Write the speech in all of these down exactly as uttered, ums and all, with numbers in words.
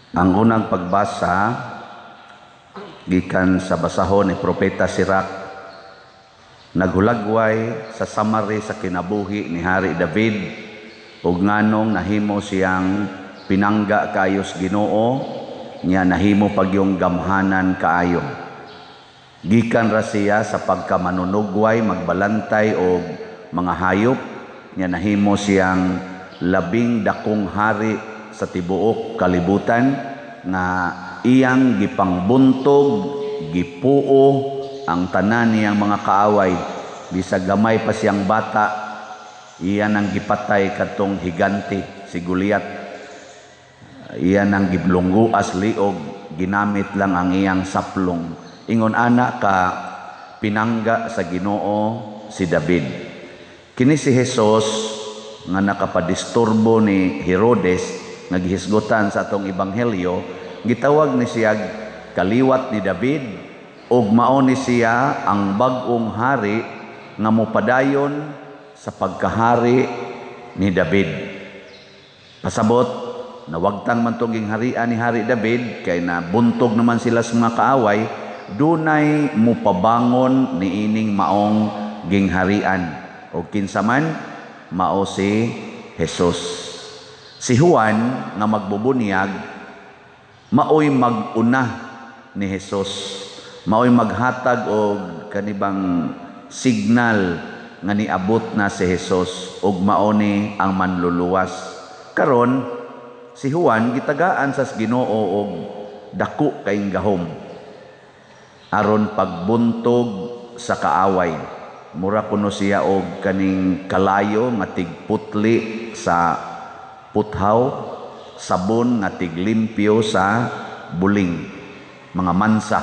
Ang unang pagbasa gikan sa basahon ni Propeta Sirach, naghulagway sa summary sa kinabuhi ni Hari David ug nganong nahimo siyang pinangga kaayos Ginoo, niya nahimo pagyong gamhanan kaayo. Gikan ra siya sa pagkamanunugway, magbalantay og mga hayop, niya nahimo siyang labing dakong hari sa tibuok kalibutan nga iyang gipangbuntog, gipuo ang tanan niyang mga kaaway. Bisag gamay pa siyang bata, iyan ang gipatay katong higante si Goliath. Iyan ang giblungguas liog, ginamit lang ang iyang saplong. Ingon ana ka pinangga sa Ginoo si David. Kini si Jesus nga nakapadisturbo ni Herodes nga gihisgutan sa atong ebanghelyo, gitawag ni siya kaliwat ni David, ug mao ni siya ang bag-ong hari nga mopadayon sa pagkahari ni David. Pasabot, nawagtang man tong harian ni Hari David kay nabuntog naman sila sa mga kaaway, dunay mupabangon ni ining maong gingharian. O kinsa man, mao si Jesus. Si Juan nga magbubunyag, maoy mag-una ni Jesus, maoy maghatag og kanibang signal nga niabot na si Jesus ug mao ni ang manluluwas. Karon si Juan gitagaan sa Ginoo og dako kayong gahom aron pagbuntog sa kaaway. Mura kuno siya og kaning kalayo nga tigputli sa puthaw, sabon nga tiglimpyo sa buling, mga mansa.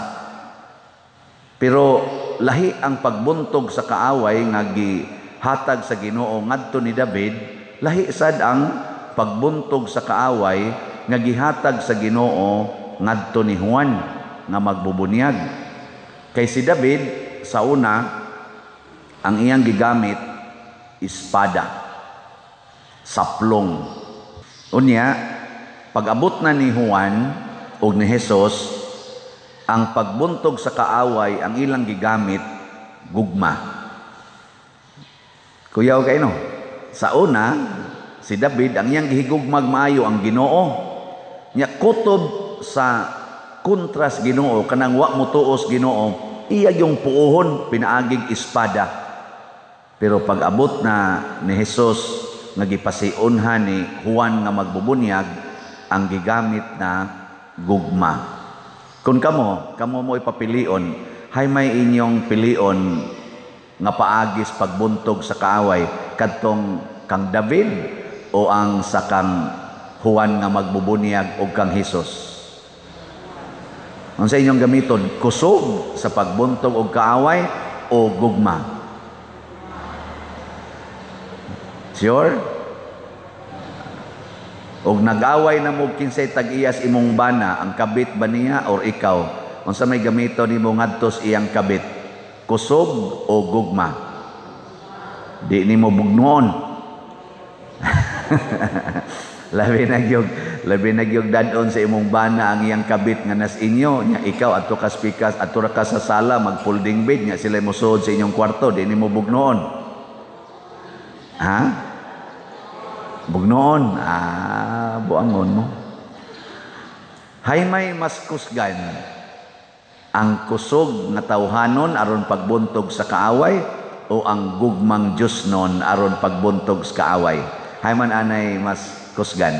Pero lahi ang pagbuntog sa kaaway nga gihatag sa Ginoo ngadto ni David, lahi sad ang pagbuntog sa kaaway nga gihatag sa Ginoo ngadto ni Juan nga magbubunyag. Kay si David sa una, ang iyang gigamit espada, saplong. Unya, pag-abot na ni Juan o ni Jesus, ang pagbuntog sa kaaway, ang ilang gigamit, gugma. Kuyaw kayo no? Sa una, si David, ang iyang gihigugmag maayo ang Ginoo. Nya kutob sa kontras Ginoo, kanang wa mo tuos Ginoo, iya yung puuhon, pinaagig espada. Pero pag-abot na ni Jesus, nga gipasiunhan ni Juan nga magbubunyag, ang gigamit na gugma. Kung kamo, kamo mo ipapilion, hay may inyong pilion nga paagis pagbuntog sa kaaway, kadtong kang David o ang sa kang Juan nga magbubunyag o kang Jesus? Ang sa inyong gamiton, kusog sa pagbuntog o kaaway o gugma? Sure? Og nag-away na mo kinsay tag-iyas imong bana, ang kabit ba niya or ikaw? Unsa may gamito nimo ngadtos iyang kabit? Kusog o gugma? Di nimo bugnoon. labi na gyud, labi na gyud dadon sa imong bana ang iyang kabit nga nas inyo, nya ikaw adto ka spikas, adto ra ka sa sala mag-folding bed nya sila mosuod sa inyong kwarto, di nimo bugnoon. Ha? Bugnoon, ah, buangon mo. Hay may mas kusgan ang kusog nga tawhanon aron pagbuntog sa kaaway o ang gugmang Diyos non aron pagbuntog sa kaaway? Hay man anay mas kusgan?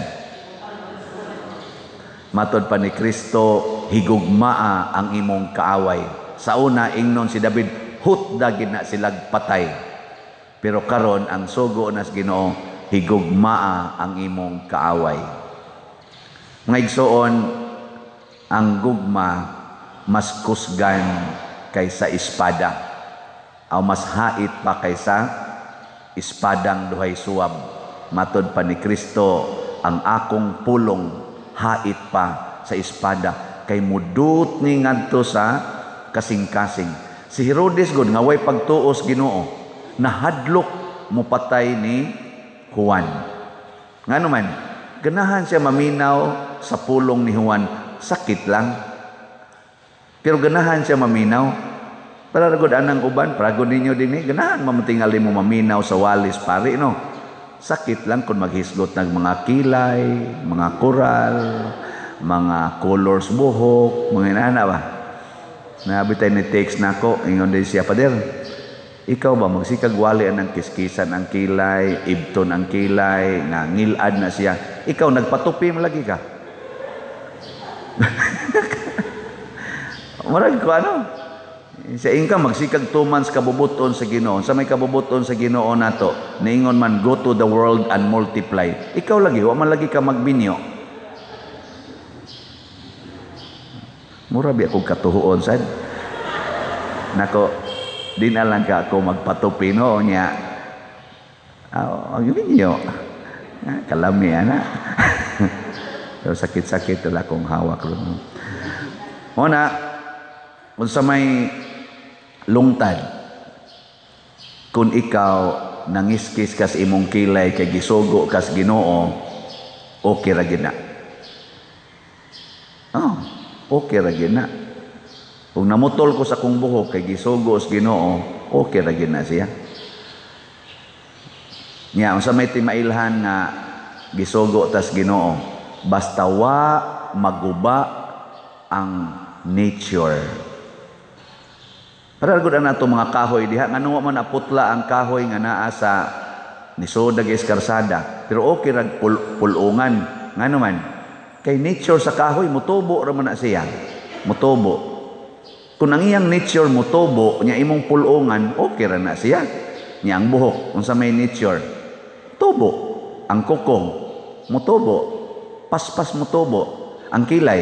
Matod pa ni Kristo, higugmaa ang imong kaaway. Sa una, ingnon si David, hutda gid na silag patay. Pero karon ang sugo nas Ginoo, higugmaa ang imong kaaway. Mga igsoon, ang gugma mas kusgan kaysa espada, o mas hait pa kaysa espadang duhay suwab. Matod pa ni Kristo, ang akong pulong hait pa sa espada, kay mudut ni ngadto sa kasing-kasing. Si Herodes gud nga way pagtuos Ginoo, nahadlok mo patay ni Juan. Nga naman, Ganahan siya maminaw sa pulong ni Juan. Sakit lang. Pero ganahan siya maminaw. Para ragod anang uban, paragod ninyo din eh. Ganahan mamatingali mo maminaw sa walis pare, no? Sakit lang kung maghisgot ng mga kilay, mga koral, mga colors buhok, mga inana ba? Nabitay ni text na ako, ingon din siya, Pader, ikaw ba magsikag wali ang kiskisan ang kilay, ibton ang kilay, nga ngilad na siya. Ikaw, nagpatupi mo lagi ka. Marag ko ano? Sa ingka, magsikag two months kabubuton sa Ginoo. Sa may kabubuton sa Ginoo nato, niingon man, go to the world and multiply. Ikaw lagi, wa man lagi ka magbinyo. Murabi akong katuhuon, sad. Nako, di na lang ka ako magpatupi, no, niya. Ah, ang binyo. Ah, kalami, ana. Pero sakit-sakit wala akong hawak. Una, kung sa may lungtad, kung ikaw nangiskis kas imong kilay kay gisugo kas Ginoo, okay ra gina. Oh, okay ra gina. Kung namutol ko sa kong buhok kay gisugo sa Ginoo, okay ra gina siya. Nya unsa may timailhan nga gisugo tas Ginoo, basta wa maguba ang nature. Para gud na to mga kahoy diha ngano man aputla ang kahoy nga naa sa nisodag eskarsada, pero okay rag pul pulungan ngano man kay nature sa kahoy mutubo ra man na siya, mutubo. Kung ang iyang nature mutubo nya imong pulungan, okay ra na siya. Nya ang buhok unsa may nature tubo, ang kukong mutubo, paspas mutubo, ang kilay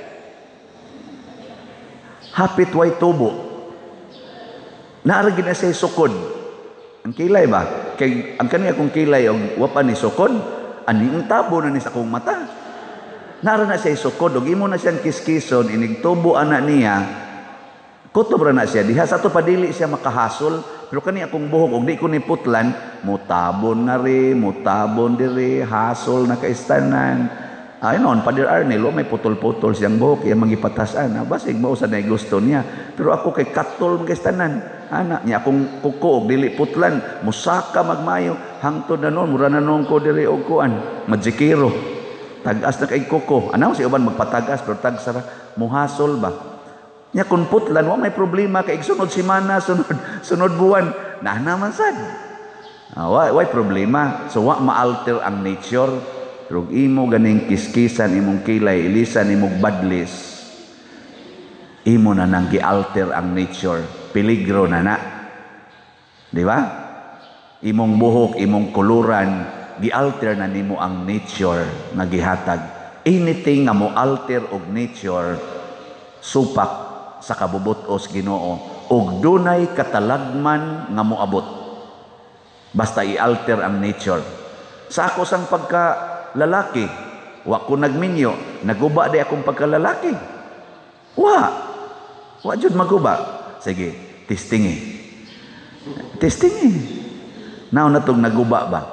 hapit way tubo. Naaragin na siya sukod. Ang kilay ba? Kay, ang kaniya kong kilay, ang wapa ni sukod, aning tabo na ni sa kong mata. Naara na siya sukod, og imo na siyang kiskison, inigtubo anak niya, kutob ra na siya. Diha sa ito padili siya makahasol, pero kaniya kong buhok, og di ko ni putlan, mutabon nga rin, mutabon diri, hasol na kaistanan. Ay noon, Pader Arnel, may putol-putol siyang buhok, yung magipatasan. Ah, basig mo sa na gusto niya. Pero ako kay katol mga kaistanan. Anak niya akong kuko, dili putlan, musaka magmayo, hangtod na noon, mura na noon ko diri og kuan, majikiro. Tagas na kay kuko. Ano si uban magpatagas, pero tagsara, muhasol ba? Nya kung putlan, wa may problema, kay sunod simana, sunod, sunod buwan, na naman sad. Ah, wa, wa problema. So wa ma-alter ang nature. Pero imo ganing kiskisan, imong kilay, ilisan, imong badlis, imo na nang gi-alter ang nature. Peligro na na. Di ba? Imong buhok, imong kuluran, gi-alter na nimo ang nature na gihatag. Anything nga mo alter og nature, supak sa kabubutos Ginoo, og dunay katalagman nga moabot. Basta i-alter ang nature. Sa ako sang pagka lalaki, wa ko nagminyo, naguba di akong pagkalalaki. Wa. Wa jud maguba. Sige, testingi. Testingi. Now na tong naguba ba?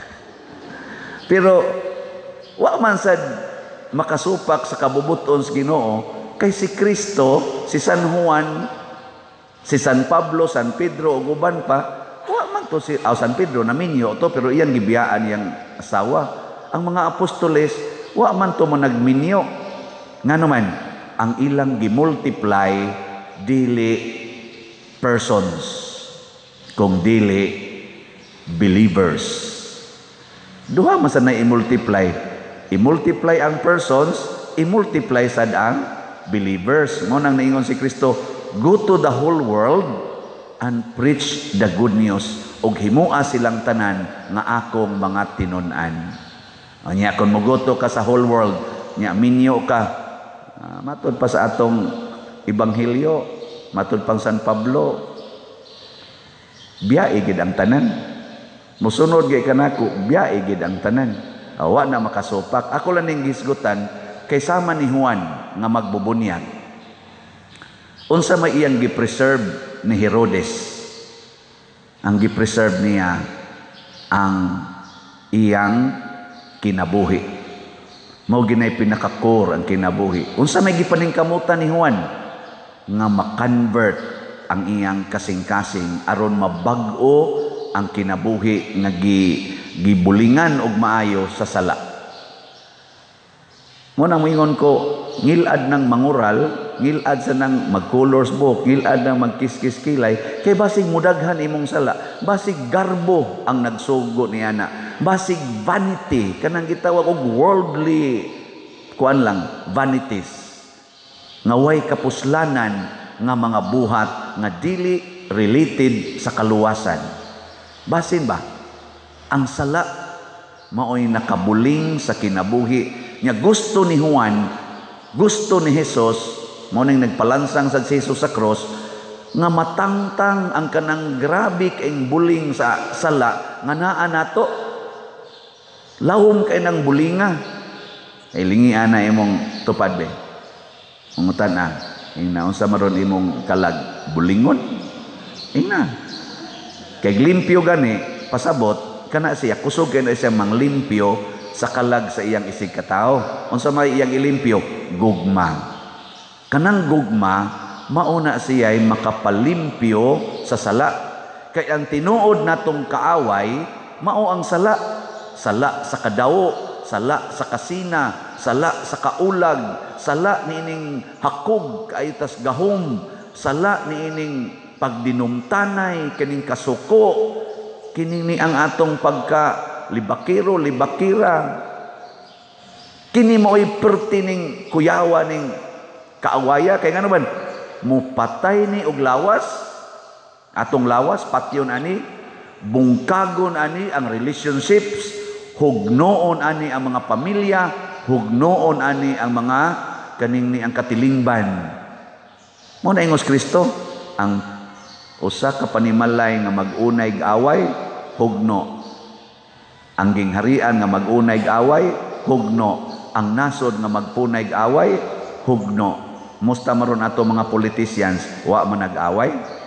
Pero wa man sad makasupak sa kabubuton sa Ginoo kay si Kristo, si San Juan, si San Pablo, San Pedro ug uban pa, wa man to si oh, San Pedro naminyo to pero iyang gibiyaan yang asawa. Ang mga apostoles, wa man to mo nagminyo. Nga naman, ang ilang gimultiply, dili persons, kung dili believers. Duha man sa na i-multiply. I-multiply ang persons, i-multiply sad ang believers. Mo nang naingon si Kristo, go to the whole world and preach the good news. Og himua silang tanan nga akong mga tinun-an. O niya, kung mugoto ka sa whole world, niya, minyo ka. Uh, matod pa sa atong Ebanghelyo, matod pang San Pablo, biyaigid ang tanan. Musunod gay kanako, biyaigid ang tanan. Awa na makasupak. Ako lang ning gisgutan, kay sama ni Juan nga magbubunyag. Unsa may iyang gipreserve ni Herodes? Ang gipreserve niya ang iyang kinabuhi. Mao ginay pinakakor ang kinabuhi. Unsa may gipaningkamutan ni Juan nga ma-convert ang iyang kasing-kasing aron mabag-o ang kinabuhi nga gi, gibulingan og maayo sa sala. Mo nang moingon ko, ngilad ng mangural, ngilad sa nang mag-colors book, ngilad ng magkiskis kilay, kay basig mudaghan imong sala, basig garbo ang nagsugo niya na, basig vanity, kanang gitawag og worldly, kuan lang, vanities, nga way kapuslanan nga mga buhat nga dili related sa kaluwasan. Basin ba? Ang sala maoy nakabuling sa kinabuhi nya gusto ni Juan, gusto ni Jesus, mo nang nagpalansang sa Jesus sa cross, nga matangtang ang kanang grabe kaing buling sa sala nga naa nato. Lawom kay nang bulinga. Ay lingi ana imong tupad be. Ungutan na, ina unsa maron imong kalag bulingon? Ina. Kay limpyo gani pasabot kana siya kusog kay na siya manglimpyo sa kalag sa iyang isig katao. Unsa may iyang ilimpyo? Gugma. Kanang gugma mauna siya ay makapalimpyo sa sala. Kay ang tinuod natong kaaway mao ang sala. Sala sa kadawo, sala sa kasina, sala sa kaulag, sala niining hakog kaitas gahom, sala niining pagdinumtanay kining kasuko, kining ni ang atong pagka libakiro, libakira. Kini mo'y pertining kuyawa ning kaawaya. Kaya nga naman, mupatay ni og lawas. Atong lawas, patyon ani. Bungkagon ani ang relationships. Hugnoon ani ang mga pamilya. Hugnoon ani ang mga kaning ni ang katilingban. Mo na ingos Kristo, ang usa ka panimalay nga mag-unay away, hugno. Ang gingharian nga mag-unay away, hugno. Ang nasod nga magpunay away, hugno. Musta maron ato mga politicians, wa man nag-away.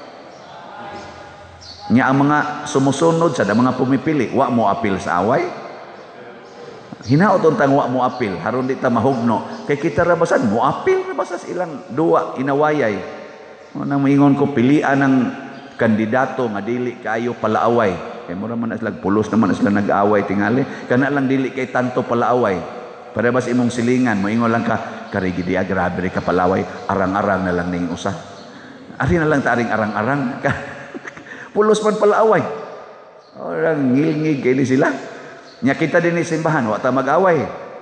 Nya ang mga sumusunod sa mga pumipili, wa mo apil sa away. Hinaot untang wa mo apil, haron di ta mahugno. Kay kita ra basan mo apil ra basas ilang duwa inawayay. Nang moingon ko pilian ng kandidato nga dili kaayo palaaway. Kaya mura man na sila, pulos naman na sila nag-away tingali. Kana lang dili kay tanto palaaway. Para bas imong silingan, moingon lang ka, karigi diya, grabe ka palaway, arang-arang na lang ning usa. Ari na lang taring arang-arang. Pulos man palaaway. Orang ngil-ngig kayo ni sila. Nya kita din ni simbahan, wa ta mag-away.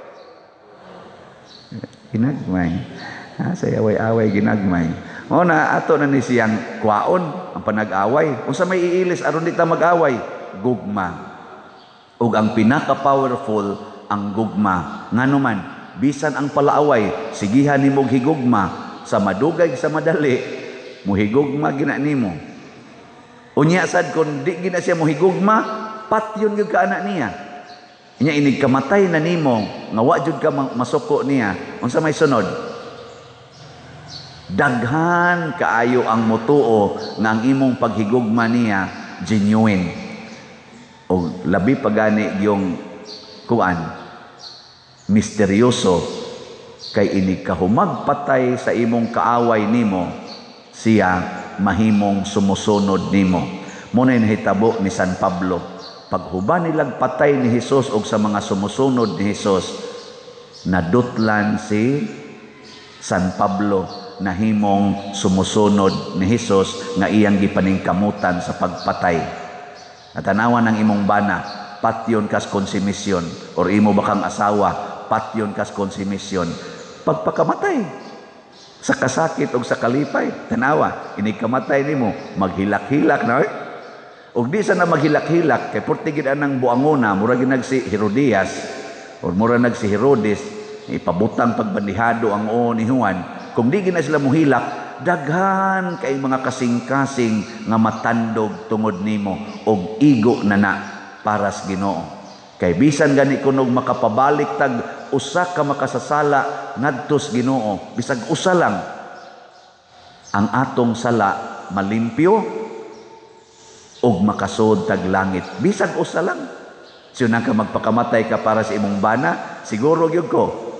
Ginagmay. Ha, sa away-away, ginagmay. O na, ato na ni siyang kwaon, ang panag-away. Kung sa may iilis, aron di ta mag-away, gugma. Ug ang pinaka-powerful, ang gugma. Nga naman, bisan ang palaaway, sigihan ni mong higugma, sa madugay, sa madali, muhigugma gina nimo. Unya sad kung di gina siya muhigugma, patyon yung kaanak niya. Inya inig kamatay na nimo, nga wa jud ka masuko niya. Unsa may sunod? Daghan kaayo ang mutuo nga ang imong paghigugma niya genuine. O labi pagani yung kuan misteryoso kay ini kahumag patay sa imong kaaway nimo, siya mahimong sumusunod nimo. Muna nahitabo ni San Pablo, paghuban nilang patay ni Hesus og sa mga sumusunod ni Hesus, nadutlan si San Pablo nahimong sumusunod ni Hesus nga iyang gipaningkamutan sa pagpatay. Natanawan ng imong bana, patyon kas konsumisyon, or imo bakang asawa, patyon kas konsumisyon. Pagpakamatay, sa kasakit o sa kalipay, tanawa, inikamatay nimo, maghilak-hilak na eh. O di sa na maghilak-hilak, kay portigid anang buangona, mura ginag si Herodias, o mura nag si Herodes, ipabutang pagbandihado ang o ni Juan. Kung di gina sila muhilak, daghan kay mga kasing-kasing nga matandog tungod nimo og igo na na para sa Ginoo. Kay bisan gani kunog makapabalik tag usa ka makasasala ngadto sa Ginoo, bisag usa lang ang atong sala malimpyo og makasud tag langit. Bisag usa lang. Siya ka magpakamatay ka para sa imong bana, siguro gyud ko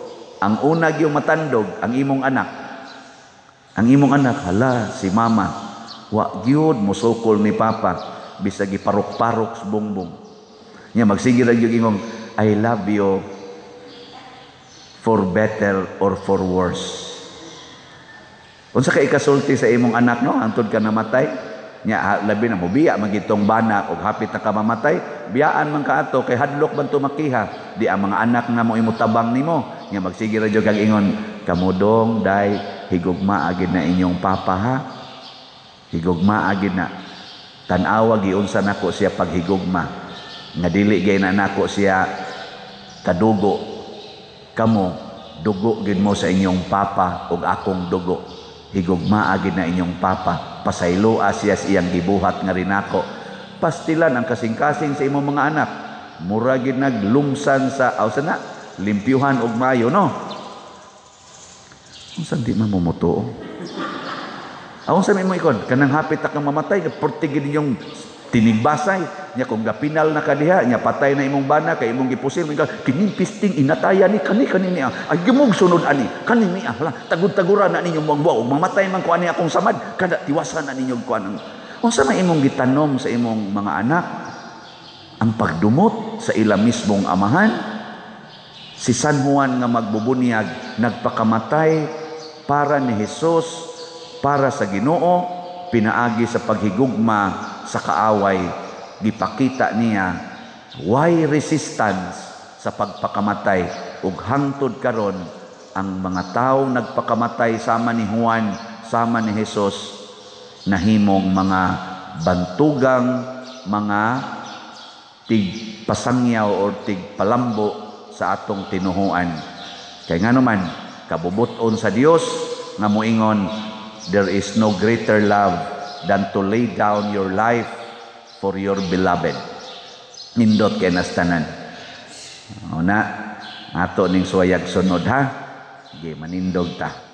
ang unag yung matandog, ang imong anak. Ang imong anak, hala, si mama, wa gyud musukol ni papa, bisag iparok-parok sa bongbong. Nya magsige ra gyud ingong, I love you for better or for worse. Unsa kay ikasulti sa imong anak no, hangtod ka namatay? Nya labi na mo biya magitong bana og hapit na ka mamatay, biyaan man kaato kay hadlok man tumakiha, di ang mga anak na mo imutabang nimo. Nya magsige ra jud kag ingon, kamudong day higugma agid na inyong papa ha. Higugma agid na. Tan-awa giunsa nako siya paghigugma. Nga dili gay na nako siya kadugo. Kamo dugo gid mo sa inyong papa ug akong dugo. Higugma agid na inyong papa. Pasayloa siya siyang gibuhat nga rin ako. Pastilan ang kasing-kasing sa imong mga anak. Mura gid naglumsan sa aw sana limpyuhan og mayo no. Unsa di man mumutuo? Aw sa mo ikon kanang hapit ta kang mamatay portigid yung tinigbasay nya kung gapinal na kadiha nya patay na imong bana kay imong gipusil mo kining pisting inataya ni kani kani niya ay gimog sunod ani kani niya hala tagud-taguran na ninyo mong buo mamatay man ko ani akong samad kada tiwasan na ninyo ko anang unsa may imong gitanom sa imong mga anak ang pagdumot sa ila mismong amahan. Si San Juan nga magbubunyag nagpakamatay para ni Hesus, para sa Ginoo, pinaagi sa paghigugma sa kaaway. Gipakita niya why resistance sa pagpakamatay ug hangtod karon ang mga tawo nagpakamatay sama ni Juan, sama ni Hesus, nahimong mga bantugang, mga tigpasangyaw o tigpalambo sa atong tinuhuan. Kay nga naman kabubuton sa Dios nga moingon, there is no greater love than to lay down your life for your beloved. Nindot kay nastanan. Una, ato ning suwayag sunod ha. Sige, manindog ta.